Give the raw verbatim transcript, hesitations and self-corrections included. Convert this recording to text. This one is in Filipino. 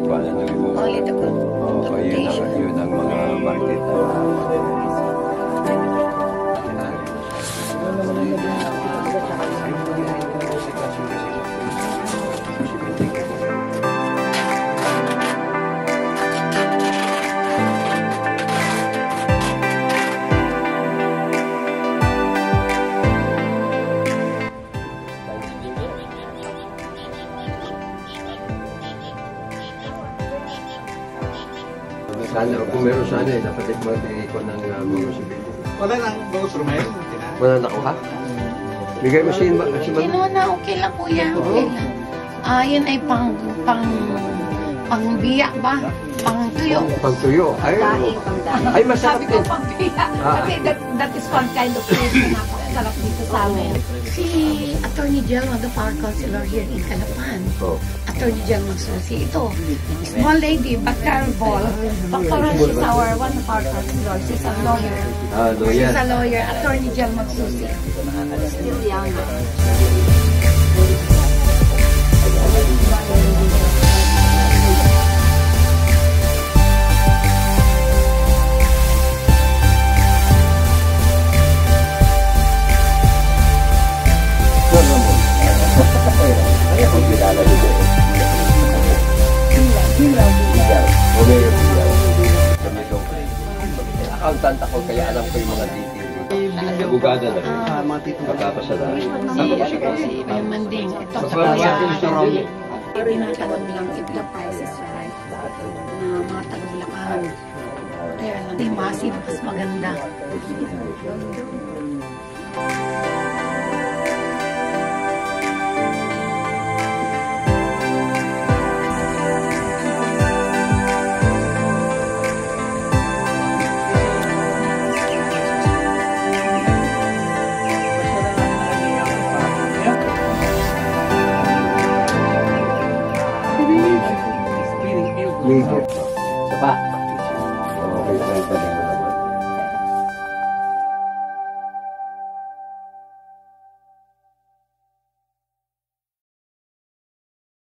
kuwan na nalibong. Only the Oo, yun ang, yun ang mga market na sana, kung meron sana eh, dapat magbigay ko ng uh, mga sibil. Wala nang bangos rumay? Wala na nakuha? Bigay mo si si Gino na, okay lang kuya, okay lang. Ah, yun ay pang, pang, pang biyak ba? Pang tuyo. Pang tuyo? Ay, ay masarap Sabi ko din. pang biyak. Ah. Kasi that, that is one kind of food na napakasarap dito sa amin. Si Attorney General, the power councilor here in Calapan. Oh. Attorney General Susi. Ito, small lady, but terrible. Doctor, she's our one of our councilor. She's a lawyer. Ah, lawyer. She's a lawyer, Attorney General Susi. Still young. Accountant ako, kaya alam ko yung mga details. Bugada na rin. Ah, mga tito. Pagkapasala. Si, ano, si Mayor Manding. Ito sa kaya. Tinatanong lang if the price is right. Na mga taglalakan. Kaya lang, di massive, mas maganda. Ligo. Sapa. Okay,